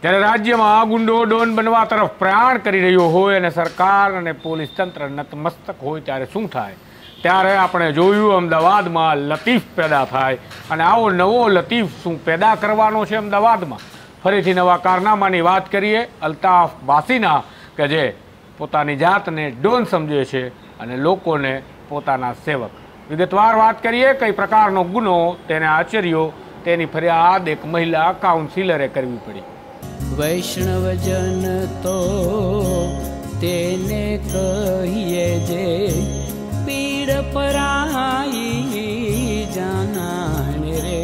ત્યારે રાજ્યમાં ગુંડો ડોન બનવા તરફ પ્રયાણ કરી રહ્યો હોય અને સરકાર અને પોલીસ તંત્ર નતમસ્તક હોય ત્યારે શું થાય? ત્યારે આપણે જોયું અમદાવાદમાં લતીફ પેદા થાય અને આવો નવો લતીફ શું પેદા કરવાનો છે અમદાવાદમાં? ફરીથી નવા કારનામાની વાત કરીએ અલ્તાફ બાસીના, કે જે પોતાની જાતને ડોન સમજે છે અને લોકોને પોતાના સેવક. વિગતવાર વાત કરીએ કઈ પ્રકારનો ગુનો તેને આચર્યો તેની ફરિયાદ એક મહિલા કાઉન્સિલરે કરવી પડી. વૈષ્ણવજન તો તેને કહીએ જે પીડ પરાઈ જાનાને રે.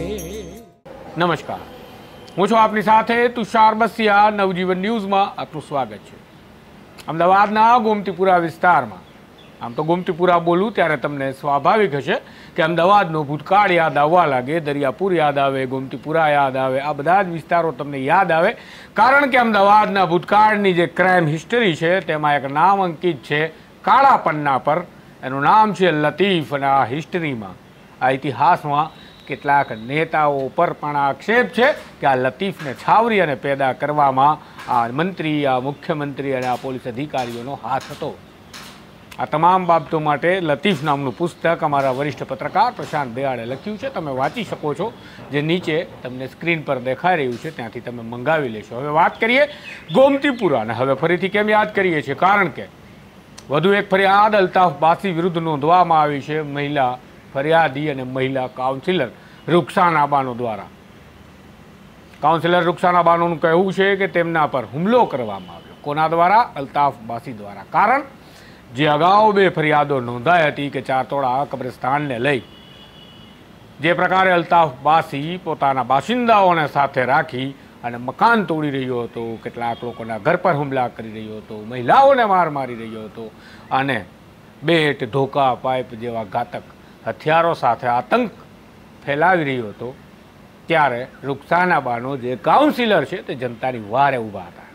નમસ્કાર, હું છું આપની સાથે તુષાર બસિયા. નવજીવન ન્યૂઝમાં આપનું સ્વાગત છે. અમદાવાદના ગોમતીપુરા વિસ્તારમાં, આમ તો ગોમતીપુરા બોલું ત્યારે તમને સ્વાભાવિક હશે કે અમદાવાદનો ભૂતકાળ યાદ આવવા લાગે, દરિયાપુર યાદ આવે, ગોમતીપુરા યાદ આવે, આ બધા જ વિસ્તારો તમને યાદ આવે. કારણ કે અમદાવાદના ભૂતકાળની જે ક્રાઇમ હિસ્ટરી છે તેમાં એક નામ અંકિત છે કાળા પન્ના પર. એનું નામ છે લતીફ. અને આ હિસ્ટરીમાં, આ ઇતિહાસમાં કેટલાક નેતાઓ પર પણ આક્ષેપ છે કે આ લતીફને છાવરી અને પેદા કરવામાં આ મંત્રી, આ મુખ્યમંત્રી અને આ પોલીસ અધિકારીઓનો હાથ હતો. આ તમામ બાબતો માટે લતીફ નામનું પુસ્તક અમારા વરિષ્ઠ પત્રકાર પ્રશાંત દયાળે લખ્યું છે. તમે વાંચી શકો છો, જે નીચે તમને સ્ક્રીન પર દેખાઈ રહ્યું છે, ત્યાંથી તમે મંગાવી લેશો. હવે વાત કરીએ ગોમતીપુરાને. હવે ફરીથી કેમ યાદ કરીએ છીએ? કારણ કે વધુ એક ફરિયાદ અલ્તાફ બાસી વિરુદ્ધ નોંધવામાં આવી છે મહિલા ફરિયાદી અને મહિલા કાઉન્સિલર રૂકસાના બાનો દ્વારા. કાઉન્સિલર રૂકસાના બાનોનું કહેવું છે કે તેમના પર હુમલો કરવામાં આવ્યો. કોના દ્વારા? અલ્તાફ બાસી દ્વારા. કારણ જે અગાઉ બે ફરિયાદો નોંધાઈ હતી કે ચારતોડા કબ્રસ્તાનને લઈ જે પ્રકારે અલ્તાફ બાસી પોતાના બાસિંદાઓને સાથે રાખી અને મકાન તોડી રહ્યો હતો, કેટલાક લોકોના ઘર પર હુમલા કરી રહ્યો હતો, મહિલાઓને માર મારી રહ્યો હતો અને બેટ, ધોકા, પાઇપ જેવા ઘાતક હથિયારો સાથે આતંક ફેલાવી રહ્યો હતો, ત્યારે રૂકસાના બાનો જે કાઉન્સિલર છે તે જનતાની વારે ઊભા હતા.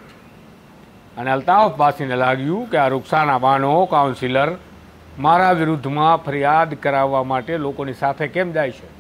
અને અલ્તાફ બાસીને લાગ્યું કે આ રૂકસાના બાનો કાઉન્સિલર મારા વિરુદ્ધમાં ફરિયાદ કરાવવા માટે લોકોની સાથે કેમ જાય છે.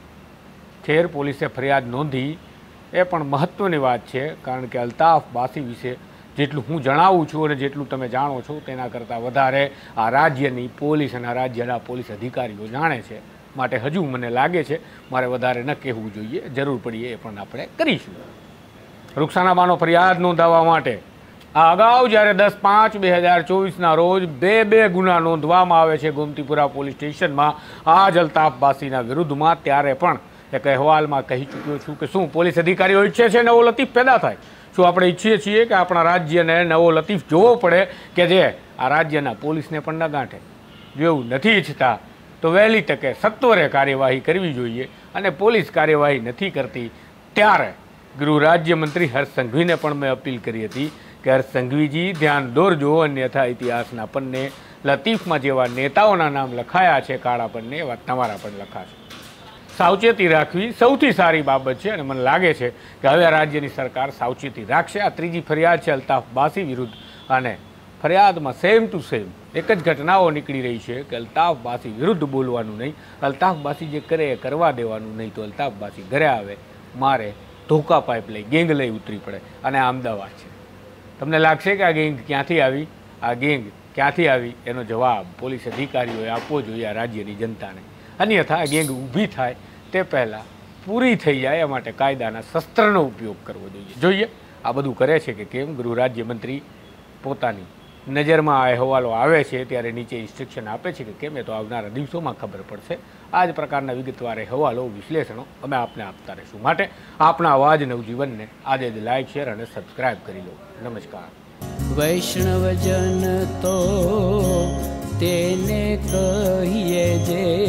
ખેર પોલીસે ફરિયાદ નોંધી, એ પણ મહત્ત્વની વાત છે. કારણ કે અલ્તાફ બાસી વિશે જેટલું હું જણાવું છું અને જેટલું તમે જાણો છો તેના કરતાં વધારે આ રાજ્યની પોલીસ અને આ રાજ્યના પોલીસ અધિકારીઓ જાણે છે. માટે હજુ મને લાગે છે મારે વધારે ન કહેવું જોઈએ, જરૂર પડીએ એ પણ આપણે કરીશું. રૂકસાના બાનો ફરિયાદ નોંધાવવા માટે આ અગાઉ જ્યારે 10/5/2024ના રોજ બે ગુના નોંધવામાં આવે છે ગોમતીપુરા પોલીસ સ્ટેશનમાં આ જ અલ્તાફ બાસીના વિરુદ્ધમાં, ત્યારે પણ એક અહેવાલમાં કહી ચૂક્યો છું કે શું પોલીસ અધિકારીઓ ઈચ્છે છે નવો લતીફ પેદા થાય? શું આપણે ઈચ્છીએ છીએ કે આપણા રાજ્યને નવો લતીફ જોવો પડે કે જે આ રાજ્યના પોલીસને પણ ન ગાંઠે? જો એવું નથી ઈચ્છતા તો વહેલી તકે સત્વરે કાર્યવાહી કરવી જોઈએ. અને પોલીસ કાર્યવાહી નથી કરતી ત્યારે ગૃહ રાજ્યમંત્રી હર્ષ સંઘવીને પણ મેં અપીલ કરી હતી કે હર્ષ સંઘવીજી ધ્યાન દોરજો, અન્યથા ઇતિહાસના પન્ને લતીફમાં જેવા નેતાઓના નામ લખાયા છે કાળા પન્ને, એવા તમારા પણ લખાશે. સાવચેતી રાખવી સૌથી સારી બાબત છે અને મને લાગે છે કે હવે રાજ્યની સરકાર સાવચેતી રાખશે. આ ત્રીજી ફરિયાદ છે અલ્તાફ બાસી વિરુદ્ધ અને ફરિયાદમાં સેમ ટુ સેમ એક જ ઘટનાઓ નીકળી રહી છે કે અલ્તાફ બાસી વિરુદ્ધ બોલવાનું નહીં, અલ્તાફ બાસી જે કરે એ કરવા દેવાનું નહીં. તો અલ્તાફ બાસી ઘરે આવે, મારે, ધોકા પાઇપ લઈ, ગેંગ લઈ ઉતરી પડે. અને આ અમદાવાદ છે. તમને લાગશે કે આ ગેંગ ક્યાંથી આવી? આ ગેંગ ક્યાંથી આવી એનો જવાબ પોલીસ અધિકારીઓએ આપવો જોઈએ આ રાજ્યની જનતાને. અન્યથા આ ગેંગ ઊભી થાય તે પહેલાં પૂરી થઈ જાય એ માટે કાયદાના શસ્ત્રનો ઉપયોગ કરવો જોઈએ. આ બધું કરે છે કે કેમ? ગૃહ રાજ્યમંત્રી પોતાની નજરમાં આ અહેવાલો આવે છે ત્યારે નીચે ઇન્સ્ટ્રક્શન આપે છે કે કેમ? એ તો આવનારા દિવસોમાં ખબર પડશે. આ જ પ્રકારના વિગતવાર અહેવાલો, વિશ્લેષણો અમે આપને આપતા રહીશું. માટે આપણા અવાજ નવજીવનને આજે જ લાઇક, શેર અને સબસ્ક્રાઇબ કરી લો. નમસ્કાર. વૈષ્ણવજન તો તેને કહીએ જે